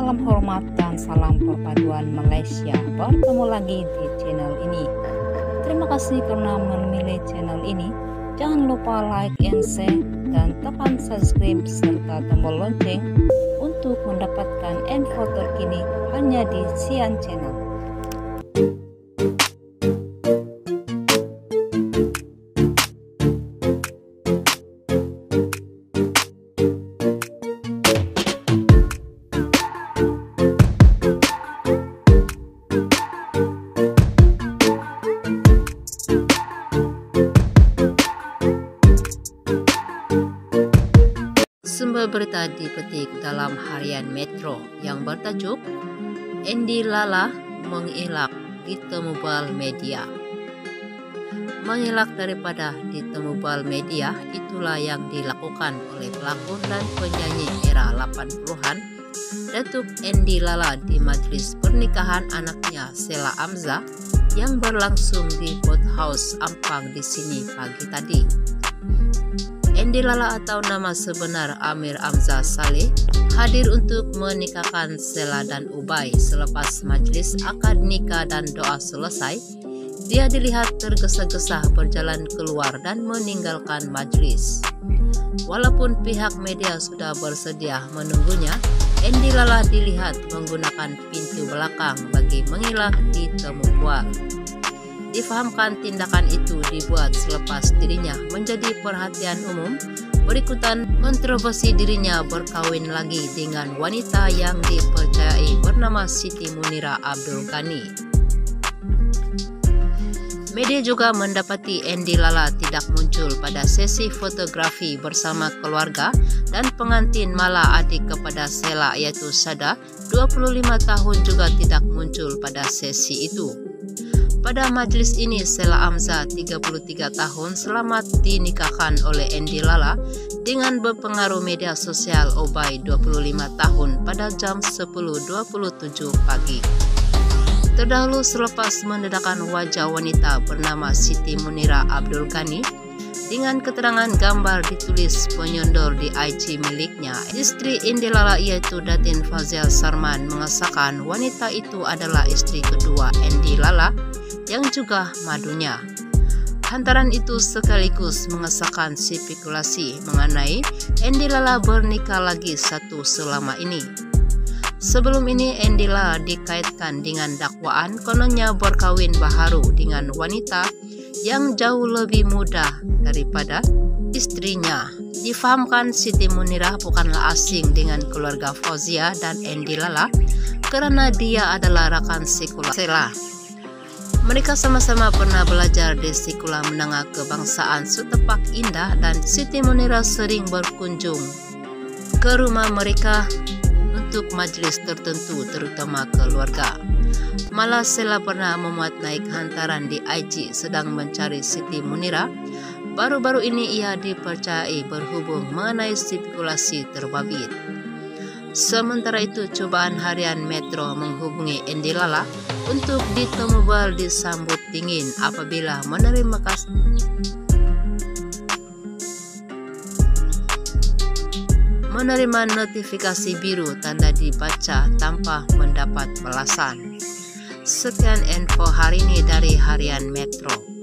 Salam hormat dan salam perpaduan Malaysia. Bertemu lagi di channel ini. Terima kasih karena memilih channel ini. Jangan lupa like and share dan tekan subscribe serta tombol lonceng untuk mendapatkan info terkini hanya di Sian Channel. Sumber berita dipetik dalam harian Metro yang bertajuk Andy Lala mengilak di Temubal Media. Mengilak daripada di Temubal Media itulah yang dilakukan oleh pelakon dan penyanyi era 80-an Datuk Andy Lala di majlis pernikahan anaknya Sheila Amzah yang berlangsung di Boathouse Ampang di sini pagi tadi. Andy Lala atau nama sebenar Amir Amzah Saleh hadir untuk menikahkan Sheila dan Ubay. Selepas majlis akad nikah dan doa selesai, dia dilihat tergesa-gesa berjalan keluar dan meninggalkan majlis. Walaupun pihak media sudah bersedia menunggunya, Andy Lala dilihat menggunakan pintu belakang bagi mengilah di Temubal. Difahamkan tindakan itu dibuat selepas dirinya menjadi perhatian umum berikutan kontroversi dirinya berkawin lagi dengan wanita yang dipercayai bernama Siti Munirah Abdul Ghani. Media juga mendapati Andy Lala tidak muncul pada sesi fotografi bersama keluarga dan pengantin malah adik kepada Sheila yaitu Sada, 25 tahun juga tidak muncul pada sesi itu. Pada majlis ini, Sheila Amzah, 33 tahun, selamat dinikahkan oleh Andy Lala dengan berpengaruh media sosial Ubay, 25 tahun, pada jam 10.27 pagi. Terdahulu selepas mendedakan wajah wanita bernama Siti Munirah Abdul Ghani, dengan keterangan gambar ditulis penyondor di IG miliknya, istri Andy Lala yaitu Datin Fazil Sarman mengesahkan wanita itu adalah istri kedua Andy Lala yang juga madunya. Hantaran itu sekaligus mengesahkan spekulasi mengenai Andy Lala bernikah lagi satu selama ini. Sebelum ini Andy Lala dikaitkan dengan dakwaan kononnya berkawin baharu dengan wanita yang jauh lebih muda daripada istrinya. Difahamkan Siti Munirah bukanlah asing dengan keluarga Fauzia dan Andy Lala karena dia adalah rakan sekolah Sheila. Mereka sama-sama pernah belajar di Sekolah Menengah Kebangsaan Setepak Indah dan Siti Munirah sering berkunjung ke rumah mereka untuk majlis tertentu terutama keluarga. Malah Sheila pernah memuat naik hantaran di IG sedang mencari Siti Munirah. Baru-baru ini ia dipercayai berhubung mengenai spekulasi terbabit. Sementara itu cobaan harian Metro menghubungi Andy Lala untuk di Temubal disambut dingin apabila menerima notifikasi biru tanda dibaca tanpa mendapat balasan. Sekian info hari ini dari harian Metro.